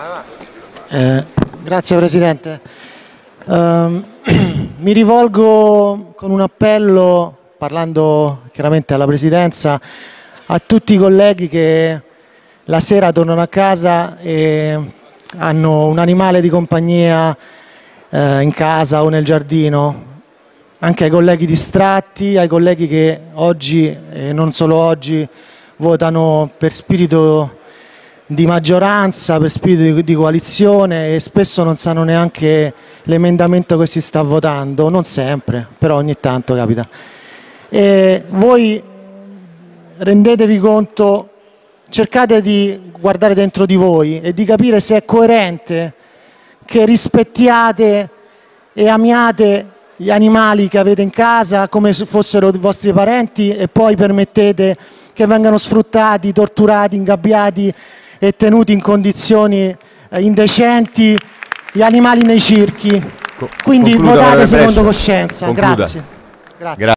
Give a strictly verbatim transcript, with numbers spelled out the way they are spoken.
Eh, grazie Presidente. Uh, mi rivolgo con un appello, parlando chiaramente alla Presidenza, a tutti i colleghi che la sera tornano a casa e hanno un animale di compagnia eh, in casa o nel giardino, anche ai colleghi distratti, ai colleghi che oggi, e non solo oggi, votano per spirito di maggioranza, per spirito di, di coalizione, e spesso non sanno neanche l'emendamento che si sta votando, non sempre, però ogni tanto capita. E voi rendetevi conto, cercate di guardare dentro di voi e di capire se è coerente che rispettiate e amiate gli animali che avete in casa come se fossero i vostri parenti e poi permettete che vengano sfruttati, torturati, ingabbiati e tenuti in condizioni eh, indecenti gli animali nei circhi. Quindi Concluda, votate secondo Brescia. coscienza. Concluda. Grazie. Grazie.